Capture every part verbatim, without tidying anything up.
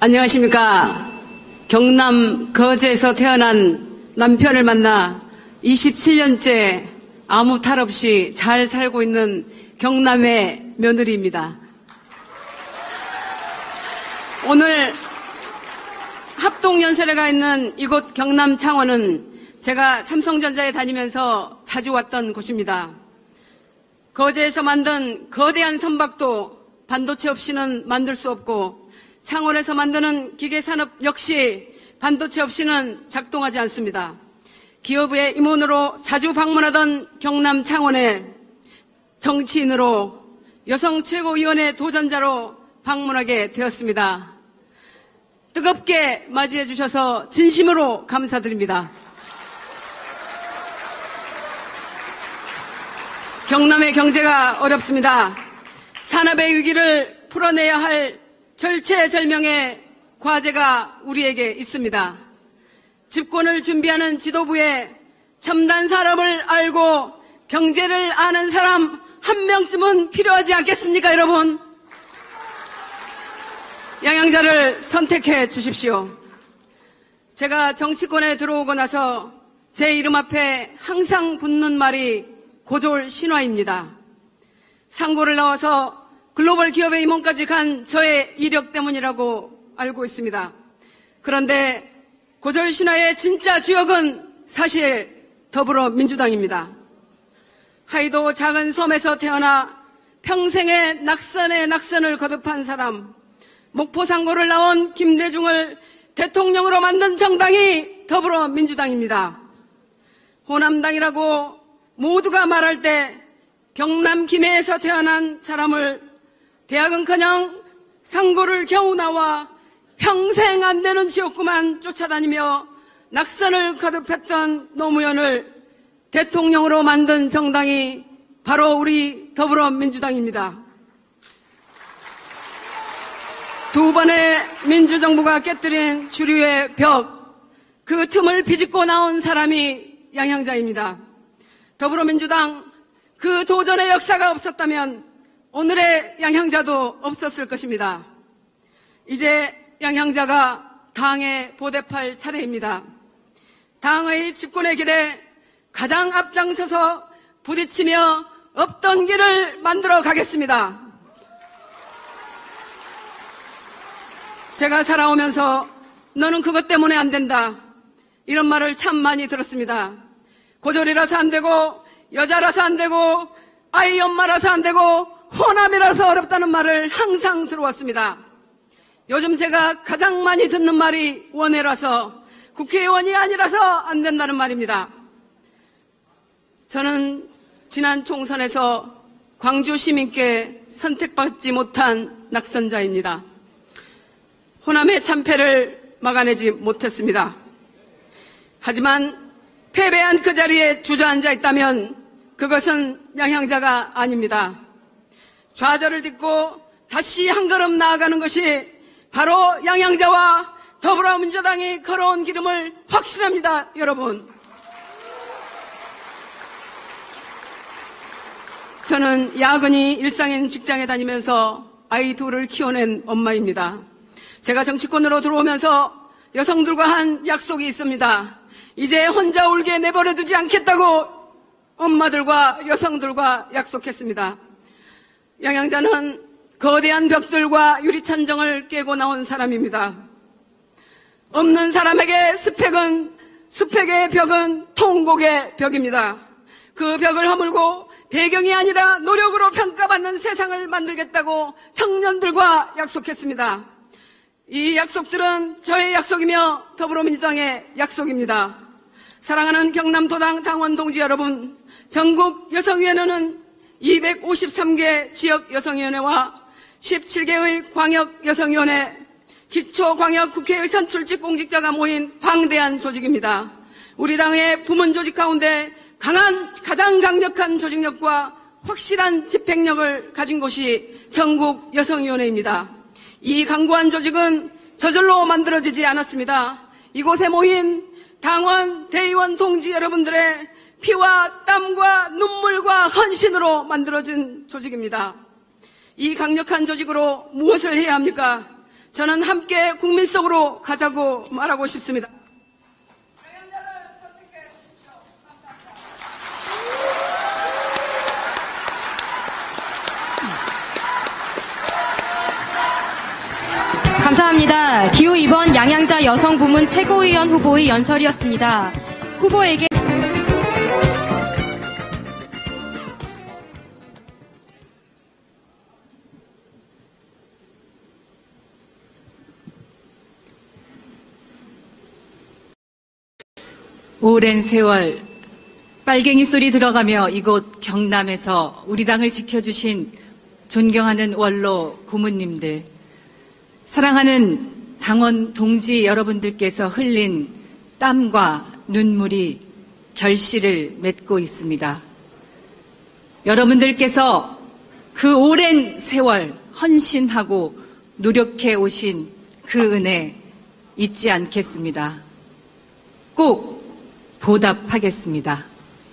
안녕하십니까. 경남 거제에서 태어난 남편을 만나 이십칠 년째 아무 탈 없이 잘 살고 있는 경남의 며느리입니다. 오늘 합동연설회가 있는 이곳 경남 창원은 제가 삼성전자에 다니면서 자주 왔던 곳입니다. 거제에서 만든 거대한 선박도 반도체 없이는 만들 수 없고 창원에서 만드는 기계산업 역시 반도체 없이는 작동하지 않습니다. 기업의 임원으로 자주 방문하던 경남 창원에 정치인으로 여성 최고위원회 도전자로 방문하게 되었습니다. 뜨겁게 맞이해 주셔서 진심으로 감사드립니다. 경남의 경제가 어렵습니다. 산업의 위기를 풀어내야 할 절체절명의 과제가 우리에게 있습니다. 집권을 준비하는 지도부에 첨단 산업을 알고 경제를 아는 사람 한 명쯤은 필요하지 않겠습니까, 여러분? 양양자를 선택해 주십시오. 제가 정치권에 들어오고 나서 제 이름 앞에 항상 붙는 말이 고졸 신화입니다. 상고를 나와서 글로벌 기업의 임원까지 간 저의 이력 때문이라고 알고 있습니다. 그런데 고졸 신화의 진짜 주역은 사실 더불어민주당입니다. 하이도 작은 섬에서 태어나 평생의 낙선에 낙선을 거듭한 사람, 목포 상고를 나온 김대중을 대통령으로 만든 정당이 더불어민주당입니다. 호남당이라고 모두가 말할 때 경남 김해에서 태어난 사람을 대학은커녕 상고를 겨우 나와 평생 안 되는 지옥구만 쫓아다니며 낙선을 거듭했던 노무현을 대통령으로 만든 정당이 바로 우리 더불어민주당입니다. 두 번의 민주정부가 깨뜨린 주류의 벽, 그 틈을 비집고 나온 사람이 양향자입니다. 더불어민주당, 그 도전의 역사가 없었다면 오늘의 양향자도 없었을 것입니다. 이제 양향자가 당에 보답할 차례입니다. 당의 집권의 길에 가장 앞장서서 부딪히며 없던 길을 만들어 가겠습니다. 제가 살아오면서 너는 그것 때문에 안 된다, 이런 말을 참 많이 들었습니다. 고졸이라서 안 되고 여자라서 안 되고 아이 엄마라서 안 되고 호남이라서 어렵다는 말을 항상 들어왔습니다. 요즘 제가 가장 많이 듣는 말이 원해라서, 국회의원이 아니라서 안 된다는 말입니다. 저는 지난 총선에서 광주 시민께 선택받지 못한 낙선자입니다. 호남의 참패를 막아내지 못했습니다. 하지만 패배한 그 자리에 주저앉아 있다면 그것은 양향자가 아닙니다. 좌절을 딛고 다시 한 걸음 나아가는 것이 바로 양향자와 더불어민주당이 걸어온 길임을 확신합니다, 여러분. 저는 야근이 일상인 직장에 다니면서 아이 둘을 키워낸 엄마입니다. 제가 정치권으로 들어오면서 여성들과 한 약속이 있습니다. 이제 혼자 울게 내버려 두지 않겠다고 엄마들과 여성들과 약속했습니다. 양향자는 거대한 벽들과 유리천정을 깨고 나온 사람입니다. 없는 사람에게 스펙은, 스펙의 벽은 통곡의 벽입니다. 그 벽을 허물고 배경이 아니라 노력으로 평가받는 세상을 만들겠다고 청년들과 약속했습니다. 이 약속들은 저의 약속이며 더불어민주당의 약속입니다. 사랑하는 경남도당 당원 동지 여러분, 전국 여성위원회는 이백오십삼 개 지역여성위원회와 십칠 개의 광역여성위원회, 기초광역국회의 선출직 공직자가 모인 방대한 조직입니다. 우리 당의 부문 조직 가운데 강한, 가장 강력한 조직력과 확실한 집행력을 가진 곳이 전국여성위원회입니다. 이 강고한 조직은 저절로 만들어지지 않았습니다. 이곳에 모인 당원, 대의원 동지 여러분들의 피와 땀과 눈물과 헌신으로 만들어진 조직입니다. 이 강력한 조직으로 무엇을 해야 합니까? 저는 함께 국민 속으로 가자고 말하고 싶습니다. 영양자를 선택해 주십시오. 감사합니다. 감사합니다. 기호 이 번 양양자 여성부문 최고위원 후보의 연설이었습니다. 후보에게 오랜 세월 빨갱이 소리 들어가며 이곳 경남에서 우리 당을 지켜주신 존경하는 원로 고문님들, 사랑하는 당원 동지 여러분들께서 흘린 땀과 눈물이 결실을 맺고 있습니다. 여러분들께서 그 오랜 세월 헌신하고 노력해 오신 그 은혜 잊지 않겠습니다. 꼭 보답하겠습니다.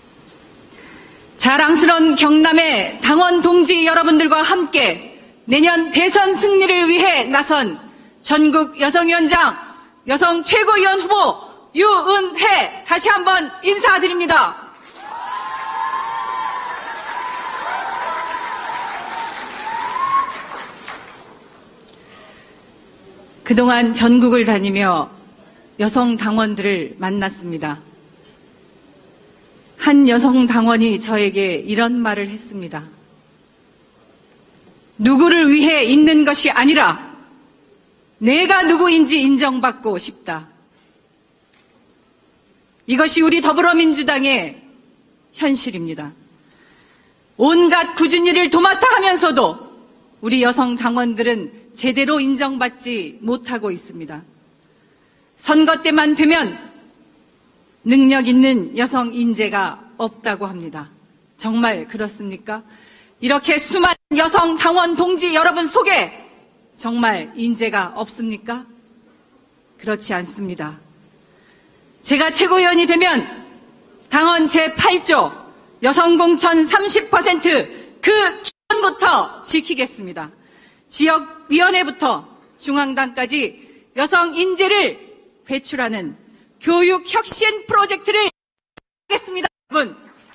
자랑스러운 경남의 당원 동지 여러분들과 함께 내년 대선 승리를 위해 나선 전국 여성위원장, 여성 최고위원 후보 유은혜 다시 한번 인사드립니다. 그동안 전국을 다니며 여성 당원들을 만났습니다. 한 여성 당원이 저에게 이런 말을 했습니다. 누구를 위해 있는 것이 아니라 내가 누구인지 인정받고 싶다. 이것이 우리 더불어민주당의 현실입니다. 온갖 굳은 일을 도맡아 하면서도 우리 여성 당원들은 제대로 인정받지 못하고 있습니다. 선거 때만 되면 능력 있는 여성 인재가 없다고 합니다. 정말 그렇습니까? 이렇게 수많은 여성 당원 동지 여러분 속에 정말 인재가 없습니까? 그렇지 않습니다. 제가 최고위원이 되면 당원 제팔 조 여성 공천 삼십 퍼센트 그 기본부터 지키겠습니다. 지역위원회부터 중앙당까지 여성 인재를 배출하는 교육 혁신 프로젝트를 하겠습니다, 여러분.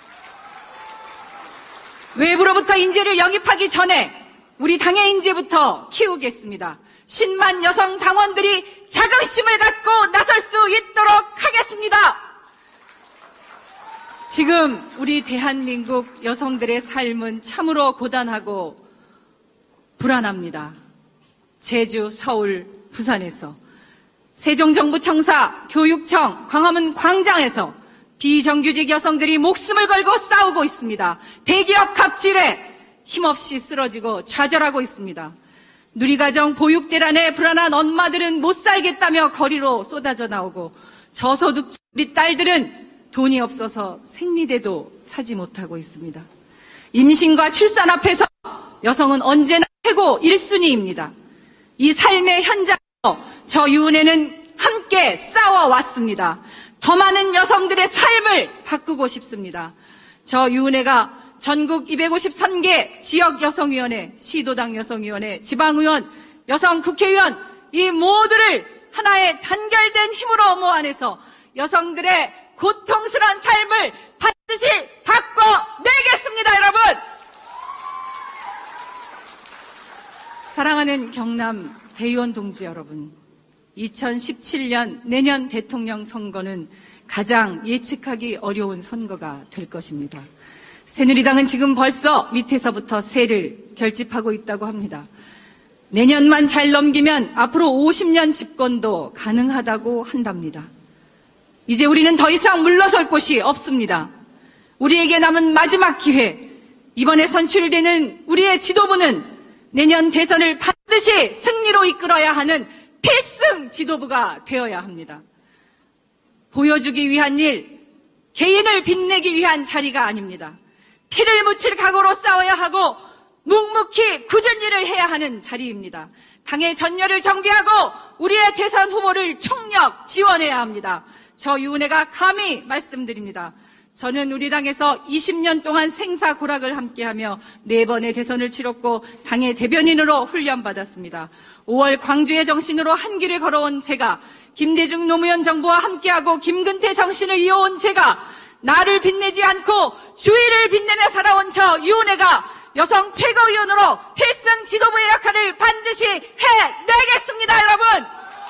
외부로부터 인재를 영입하기 전에 우리 당의 인재부터 키우겠습니다. 십만 여성 당원들이 자긍심을 갖고 나설 수 있도록 하겠습니다. 지금 우리 대한민국 여성들의 삶은 참으로 고단하고 불안합니다. 제주, 서울, 부산에서 세종정부청사, 교육청, 광화문 광장에서 비정규직 여성들이 목숨을 걸고 싸우고 있습니다. 대기업 갑질에 힘없이 쓰러지고 좌절하고 있습니다. 누리과정 보육대란에 불안한 엄마들은 못 살겠다며 거리로 쏟아져 나오고 저소득 우리 딸들은 돈이 없어서 생리대도 사지 못하고 있습니다. 임신과 출산 앞에서 여성은 언제나 최고 일 순위입니다. 이 삶의 현장에서 저 유은혜는 함께 싸워왔습니다. 더 많은 여성들의 삶을 바꾸고 싶습니다. 저 유은혜가 전국 이백오십삼 개 지역여성위원회, 시도당 여성위원회, 지방의원, 여성국회의원 이 모두를 하나의 단결된 힘으로 모아내서 여성들의 고통스러운 삶을 반드시 바꿔내겠습니다, 여러분! 사랑하는 경남 대의원 동지 여러분, 이천십칠 년 내년 대통령 선거는 가장 예측하기 어려운 선거가 될 것입니다. 새누리당은 지금 벌써 밑에서부터 세를 결집하고 있다고 합니다. 내년만 잘 넘기면 앞으로 오십 년 집권도 가능하다고 한답니다. 이제 우리는 더 이상 물러설 곳이 없습니다. 우리에게 남은 마지막 기회, 이번에 선출되는 우리의 지도부는 내년 대선을 반드시 승리로 이끌어야 하는 필승 지도부가 되어야 합니다. 보여주기 위한 일, 개인을 빛내기 위한 자리가 아닙니다. 피를 묻힐 각오로 싸워야 하고 묵묵히 굳은 일을 해야 하는 자리입니다. 당의 전열을 정비하고 우리의 대선 후보를 총력 지원해야 합니다. 저 유은혜가 감히 말씀드립니다. 저는 우리 당에서 이십 년 동안 생사고락을 함께하며 네 번의 대선을 치렀고 당의 대변인으로 훈련받았습니다. 오월 광주의 정신으로 한 길을 걸어온 제가, 김대중 노무현 정부와 함께하고 김근태 정신을 이어온 제가, 나를 빛내지 않고 주의를 빛내며 살아온 저 유은혜가 여성 최고위원으로 필승 지도부의 역할을 반드시 해내겠습니다. 여러분,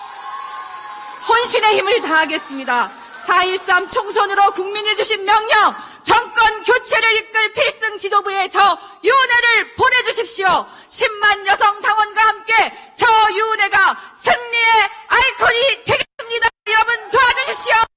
혼신의 힘을 다하겠습니다. 사 일삼 총선으로 국민이 주신 명령, 정권 교체를 이끌 필승 지도부에 저 유은혜를 보내주십시오. 십만 여성 당원과 함께 저 유은혜가 승리의 아이콘이 되겠습니다. 여러분 도와주십시오.